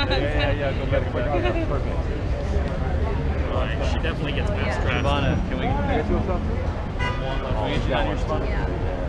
Yeah, go back. Perfect. Alright, she definitely gets best dressed. Ivana, can we get you something? Can we get you on your spot? Yeah.